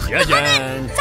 짜잔.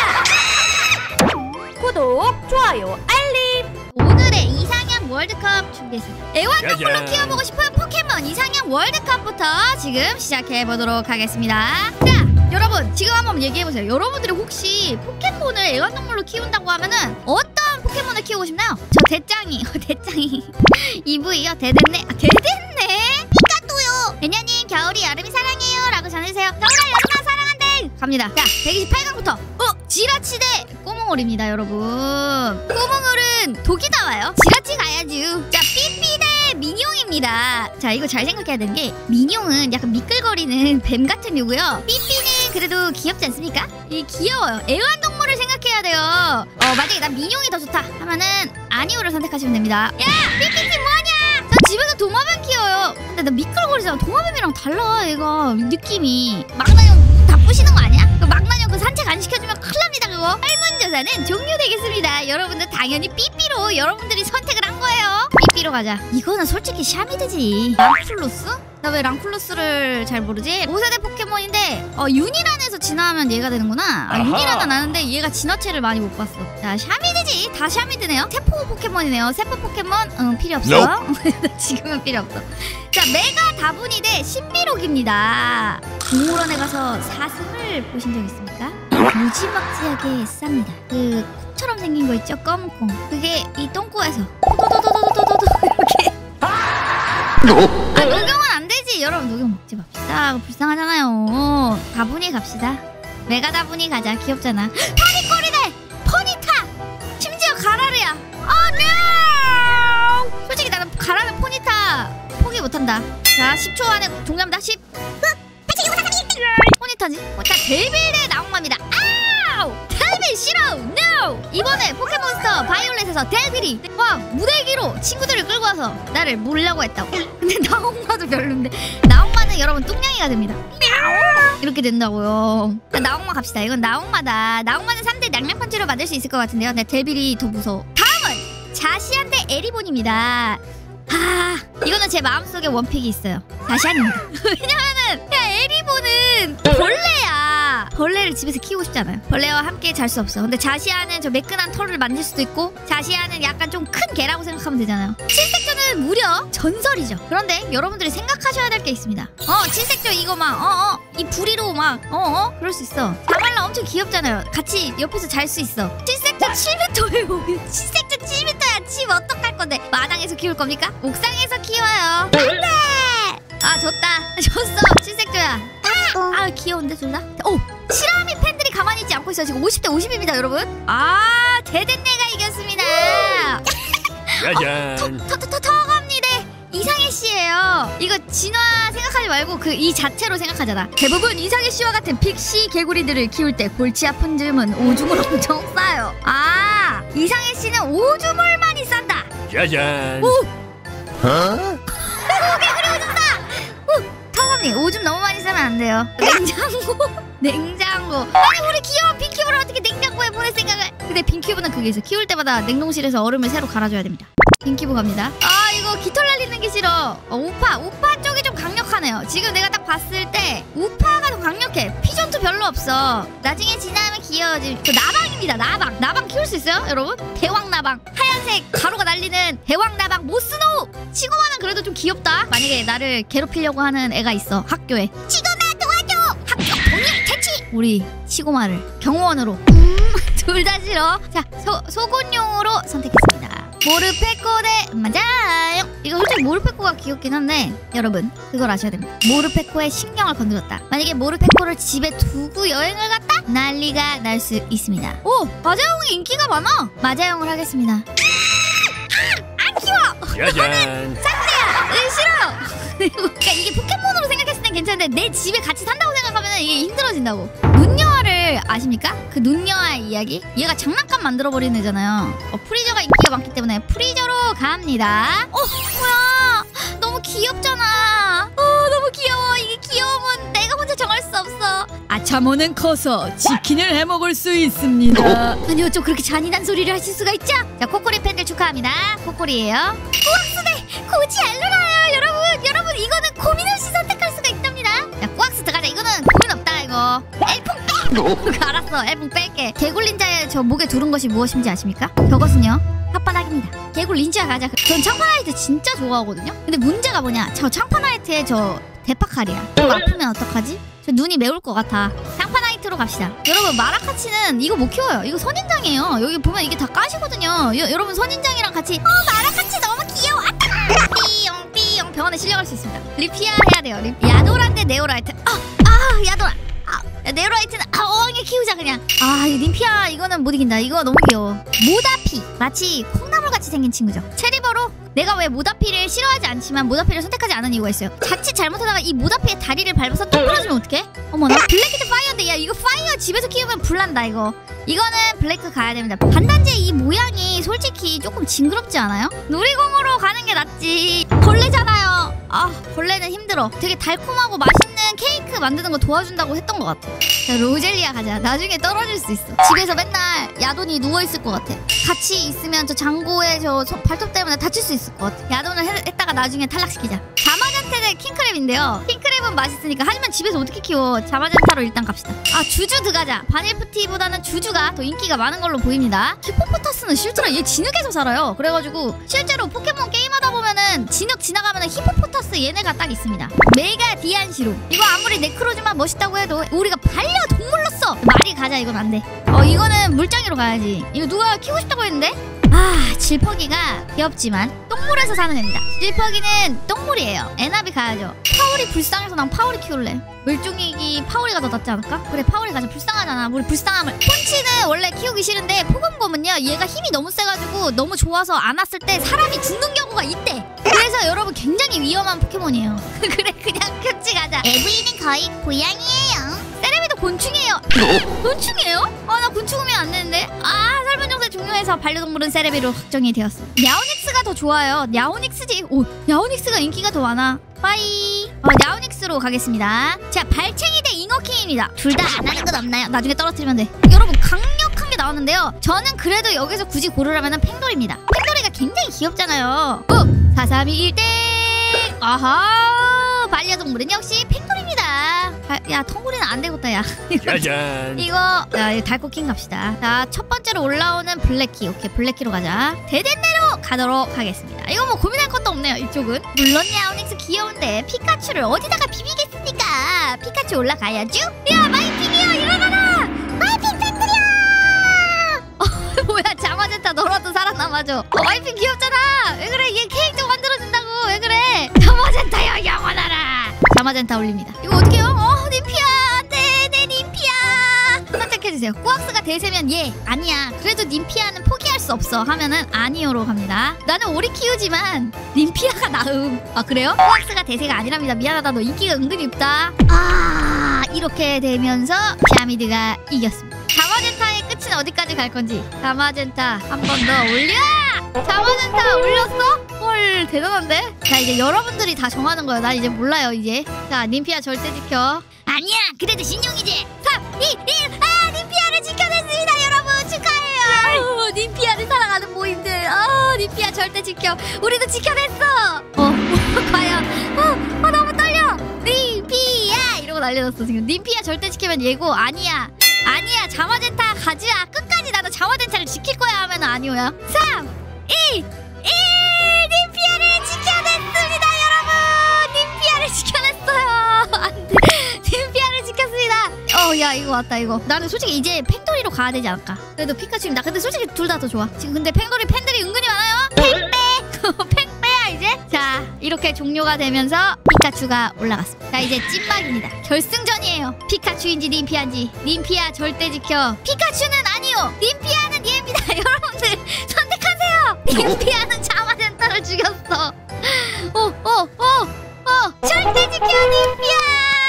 구독, 좋아요, 알림. 오늘의 이상형 월드컵 준비했습니다. 애완동물로 짜잔. 키워보고 싶은 포켓몬 이상형 월드컵부터 지금 시작해보도록 하겠습니다. 자, 여러분 지금 한번 얘기해보세요. 여러분들이 혹시 포켓몬을 애완동물로 키운다고 하면은 어떤 포켓몬을 키우고 싶나요? 저 대짱이 EV요? 대됐네? 아, 대됐네? 피카도요! 베냐님 겨울이 여름이 사랑해요 라고 전해주세요. 겨울아 여름아 사랑한대! 갑니다. 자, 128강부터 지라치 대 꼬몽울입니다 여러분. 꼬몽울은 독이 나와요. 지라치 가야죠. 자, 삐삐 대 민용입니다. 자, 이거 잘 생각해야 되는 게 민용은 약간 미끌거리는 뱀 같은 류고요. 삐삐는 그래도 귀엽지 않습니까? 이 귀여워요. 애완동물을 생각해야 돼요. 만약에 난 민용이 더 좋다 하면은 아니오를 선택하시면 됩니다. 야! 삐삐님 뭐하냐? 저 집에서 도마뱀 키워요. 근데 나 미끌거리잖아. 도마뱀이랑 달라 얘가 느낌이. 막나뇽 다 부시는 거 아니야? 그 막나뇽 그 산책 안 시켜주면 큰일 납니다 그거. 설문조사는 종료되겠습니다. 여러분들 당연히 삐삐로 여러분들이 선택을 한 거예요. 삐삐로 가자. 이거는 솔직히 샤미드지. 랑쿨로스? 나 왜 랑쿨로스를 잘 모르지? 5세대 포켓몬인데 유니란에서 진화하면 얘가 되는구나. 유니란은 아는데 얘가 진화체를 많이 못 봤어. 자, 샤미드지. 다 샤미드네요. 세포 포켓몬이네요. 세포 포켓몬 필요 없어. 지금은 필요 없어. 자, 메가 다분이 대 신비록입니다. 동물원에 가서 사슴을 보신 적 있습니까? 무지막지하게 쌉니다. 그 콩처럼 생긴 거 있죠? 검은 콩. 그게 이 똥꼬에서 도도도도도도도 이렇게. 녹용은 안 되지. 여러분 녹용 먹지 맙시다. 불쌍하잖아요. 다분히 갑시다. 메가 다분히 가자. 귀엽잖아. 퍼니꼬리네. 퍼니타. 심지어 가라르야. no! 솔직히 나는 가라르 포니타 포기 못한다. 자, 10초 안에 종료합니다. 10 포니타지? 자, 델빌 대 나홍마입니다. 아우! 델빌 싫어! NO! 이번에 포켓몬스터 바이올렛에서 델빌이 무대기로 친구들을 끌고 와서 나를 물려고 했다고. 근데 나홍마도 별론데. 나홍마는 여러분 뚱냥이가 됩니다. 이렇게 된다고요. 자, 나홍마 갑시다. 이건 나홍마다. 나홍마는 3대 낭량펀치로 맞을 수 있을 것 같은데요. 근데 델빌이 더 무서워. 다음은 자시안 대 에리본입니다. 이거는 제 마음속에 원픽이 있어요. 자시안입니다. 왜냐면은 에리본은 벌레야. 벌레를 집에서 키우고 싶지 않아요. 벌레와 함께 잘 수 없어. 근데 자시안은 저 매끈한 털을 만질 수도 있고, 자시안은 약간 좀 큰 개라고 생각하면 되잖아요. 칠색조는 무려 전설이죠. 그런데 여러분들이 생각하셔야 될 게 있습니다. 칠색조 이거 막 이 부리로 막 그럴 수 있어. 자말라 엄청 귀엽잖아요. 같이 옆에서 잘 수 있어. 칠색조 7m예요. 칠색조 7m야. 집 어떡할 건데? 마당에서 키울 겁니까? 옥상에서 키워요. 안돼. 졌어. 칠색조야. 귀여운데 둘 다? 시라미 팬들이 가만히 있지 않고 있어요. 지금 50대 50입니다 여러분. 대댄네가 이겼습니다. 짜잔. 터갑니다. 이상해 씨예요. 이거 진화 생각하지 말고 이 자체로 생각하잖아. 대부분 이상해 씨와 같은 픽시 개구리들을 키울 때 골치 아픈 점은 오줌을 엄청 싸요. 이상해 씨는 오줌을 많이 싼다. 짜잔. 개구리 오줌 싸. 타감님 오줌 너무 많이 싸면 안 돼요. 냉장고. 아니 우리 귀여운 빈큐브를 어떻게 냉장고에 보낼 생각을. 근데 빈큐브는 그게 있어. 키울 때마다 냉동실에서 얼음을 새로 갈아줘야 됩니다. 빈큐브 갑니다. 이거 깃털 날리는 게 싫어. 우파 쪽이 좀 강력하네요. 지금 내가 딱 봤을 때 우파가 더 강력해. 피존도 별로 없어. 나중에 지나면 귀여워질. 나방입니다. 나방 키울 수 있어요 여러분? 대왕나방. 하얀색 가루가 날리는 대왕나방 모스노우. 치고마는 그래도 좀 귀엽다. 만약에 나를 괴롭히려고 하는 애가 있어 학교에. 치고마 도와줘. 학교 동일 퇴치. 우리 치고마를 경호원으로. 둘 다 싫어. 자, 소곤용으로 선택했습니다. 모르페코 대 맞아요. 이거 솔직히 모르페코가 귀엽긴 한데 여러분 그걸 아셔야 됩니다. 모르페코의 신경을 건드렸다. 만약에 모르페코를 집에 두고 여행을 갔다? 난리가 날 수 있습니다. 마자용이 인기가 많아. 마자용을 하겠습니다. 안 키워. 짜잔. 쌍대야. 싫어요. 그러니까 이게 포켓몬으로 생각했을 땐 괜찮은데 내 집에 같이 산다고 생각하면 이게 힘들어진다고. 눈여아를 아십니까? 그 눈여아 이야기? 얘가 장난감 만들어버리는 애잖아요. 프리저가 인기가 많기 때문에 프리저로 갑니다. 뭐야 너무 귀엽잖아. 너무 귀여워. 이게 귀여움은 내가 혼자 정할 수 없어. 아차모는 커서 치킨을 해먹을 수 있습니다. 아니요, 좀 그렇게 잔인한 소리를 하실 수가 있죠? 자, 코코리 팬들 축하합니다. 코코리예요. 꾸악스네 고지 알로라요. 여러분 이거는 고민 없이 선택할 수가 있답니다. 자, 꾸악스 들어가자. 이거는 고민 없다 이거. 엘풍 알았어. F 뺄게. 개굴 닌자의 저 목에 두른 것이 무엇인지 아십니까? 저것은요 혓바닥입니다. 개굴 닌자 가자. 전 창파나이트 진짜 좋아하거든요. 근데 문제가 뭐냐, 저 창파나이트의 저 대파칼이야. 이거 아프면 어떡하지? 저 눈이 매울 것 같아. 창파나이트로 갑시다. 여러분 마라카치는 이거 못 키워요. 이거 선인장이에요. 여기 보면 이게 다 가시거든요. 여러분 선인장이랑 같이 마라카치 너무 귀여워. 삐용 삐용 병원에 실려갈 수 있습니다. 리피아 해야 돼요. 야도란데 네오라이트. 야도란. 네오라이트는 어항에 키우자 그냥. 이 림피아 이거는 못 이긴다. 이거 너무 귀여워. 모다피 마치 콩나물같이 생긴 친구죠. 체리버로. 내가 왜 모다피를 싫어하지 않지만 모다피를 선택하지 않은 이유가 있어요. 자칫 잘못하다가 이 모다피의 다리를 밟아서 또 부러지면 어떡해? 어머나. 블랙키드 파이어인데 야 이거 파이어 집에서 키우면 불난다 이거. 이거는 블랙크 가야 됩니다. 반단지의 이 모양이 솔직히 조금 징그럽지 않아요? 놀이공으로 가는 게 낫지. 벌레잖아요. 벌레는 힘들어. 되게 달콤하고 맛있는 케이크 만드는 거 도와준다고 했던 것 같아. 자, 로젤리아 가자. 나중에 떨어질 수 있어. 집에서 맨날 야돈이 누워있을 것 같아. 같이 있으면 저 장고에 저 발톱 때문에 다칠 수 있을 것 같아. 야돈을 했다가 나중에 탈락시키자. 자마젠테는 킹크랩인데요. 킹크랩은 맛있으니까. 하지만 집에서 어떻게 키워? 자마젠타로 일단 갑시다. 쥐주 들어가자. 바닐프티보다는 주주가 더 인기가 많은 걸로 보입니다. 히포포타스는 실제로 얘 진흙에서 살아요. 그래가지고 실제로 포켓몬 게임하다 보면은 진흙 지나가면은 히포포타스 얘네가 딱 있습니다. 메가 디안시로. 이거 아무리 네크로즈만 멋있다고 해도 우리가 반려동물로서 말이 가자. 이건 안 돼. 이거는 물장이로 가야지. 이거 누가 키우고 싶다고 했는데? 질퍽이가 귀엽지만 똥물에서 사는 애입니다. 질퍽이는 똥물이에요. 에나비 가야죠. 파울이 불쌍해서 난 파울이 키울래. 물종이기 파울이가 더 낫지 않을까? 그래 파울이 가자. 불쌍하잖아. 우리 불쌍함을. 폰치는 원래 키우기 싫은데 포검곰은요 얘가 힘이 너무 세가지고 너무 좋아서 안았을 때 사람이 죽는 경우가 있대. 그래서 여러분 굉장히 위험한 포켓몬이에요. 그래 그냥 큐치 가자. 에브이는 거의 고양이에요. 세레비도 곤충이에요. 곤충이에요? 나 곤충 오면 안 되는데. 설문조사 종료해서 반려동물은 세레비로 확정이 되었어. 냐오닉스가 더 좋아요. 냐오닉스지. 냐오닉스가 인기가 더 많아. 빠이. 냐오닉스로 가겠습니다. 자, 발챙이 대 잉어킹입니다. 둘 다 안 하는 건 없나요? 나중에 떨어뜨리면 돼. 여러분 강력한 게 나왔는데요. 저는 그래도 여기서 굳이 고르라면 팽돌입니다. 팽돌이가 굉장히 귀엽잖아요. 4-3-2-1땡. 반려동물은 역시 팽돌입니다. 야 텅구리는 안 되겠다 야. 짜잔. 이거 달코킹 갑시다. 자, 첫 번째로 올라오는 블랙키. 오케이 블랙키로 가자. 대댄내로 가도록 하겠습니다. 이거 뭐 고민할 것도 없네요. 이쪽은 물론 야오닉스 귀여운데 피카츄를 어디다가 비비겠습니까? 피카츄 올라가야죠. 야 마이핑이야 일어나라. 마이핑 팬들이야. 뭐야 자마젠타 너라도 살아남아줘. 마이핑 귀엽잖아. 왜 그래? 얘 케이크 좀 만들어준다고. 왜 그래? 자마젠타야 영원하라. 자마젠타 올립니다. 이거 어떻게 해요? 림피아 안돼. 내 림피아 선택해주세요. 꾸악스가 대세면 얘 아니야. 그래도 림피아는 포기할 수 없어 하면은 아니요로 갑니다. 나는 오리 키우지만 림피아가 나음. 그래요? 꾸악스가 대세가 아니랍니다. 미안하다. 너 인기가 은근히 없다. 이렇게 되면서 샤미드가 이겼습니다. 자마젠타의 끝은 어디까지 갈 건지. 자마젠타 한 번 더 올려. 자마젠타 올렸어? 헐 대단한데? 자 이제 여러분들이 다 정하는 거예요. 난 이제 몰라요 이제. 자 림피아 절대 지켜. 아니야 그래도 신용이지. 3, 2, 1 림피아를 지켜냈습니다. 여러분 축하해요. 림피아를 사랑하는 모임들. 림피아 절대 지켜. 우리도 지켜냈어. 과연 너무 떨려. 림피아 이러고 난리났어 지금. 림피아 절대 지키면 얘고 아니야 자마젠타 가지야. 끝까지 나도 자마젠타를 지킬 거야 하면 아니오야. 3, 2, 1 림피아를 지켜냈습니다. 여러분 림피아를 지켜냈어요. 안돼 림피아를 지켰습니다. 야 이거 왔다 이거. 나는 솔직히 이제 팽돌이로 가야 되지 않을까. 그래도 피카츄입니다. 근데 솔직히 둘 다 더 좋아 지금. 근데 팽돌이 팬들이 은근히 많아요. 팽빼야 이제. 자 이렇게 종료가 되면서 피카츄가 올라갔습니다. 자 이제 찐막입니다. 결승전이에요. 피카츄인지 림피아인지. 림피아 절대 지켜. 피카츄는 아니요. 림피아는 얘입니다. 여러분들 선택하세요. 림피아는 자마젠타를 죽였어. 절대 지켜 림피아.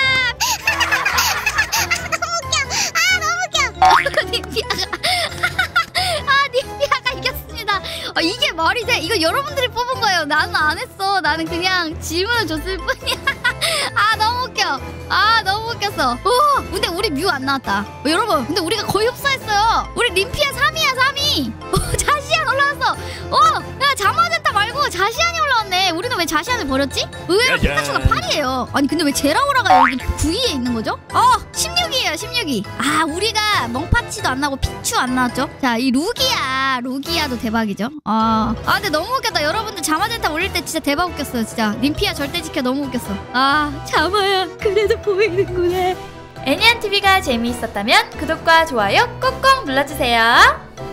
림피아가 이겼습니다. 이게 말이 돼? 이거 여러분들이 뽑은 거예요. 나는 안 했어. 나는 그냥 질문을 줬을 뿐이야. 너무 웃겨. 너무 웃겼어. 근데 우리 뮤 안 나왔다. 여러분 근데 우리가 거의 흡사했어요. 우리 림피아 3위야 3위. 자시안 올라왔어. 야 자마젠타 말고 자시안이 올라왔네. 우리는 왜 자시안을 버렸지? 의외로 피카츄가 8위에요. 아니 근데 왜 제라오라가 여기 9위에 있는 거죠? 16위에요 16위. 아, 우리가 멍파치도 안 나고 피추 안 나왔죠? 자, 이 루기아도 대박이죠. 근데 너무 웃겼다. 여러분들 자마젠타 올릴 때 진짜 대박 웃겼어요. 진짜 님피아 절대 지켜 너무 웃겼어. 자마야 그래도 보이는구나. 애니안TV가 재미있었다면 구독과 좋아요 꼭꼭 눌러주세요.